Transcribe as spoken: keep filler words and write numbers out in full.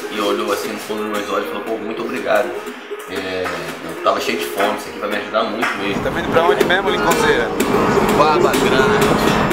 e olhou assim no fundo dos meus olhos e falou, pô, muito obrigado. É, eu tava cheio de fome, isso aqui vai me ajudar muito mesmo. Tá vindo pra onde mesmo, Lincolnzeira? Barba Grande.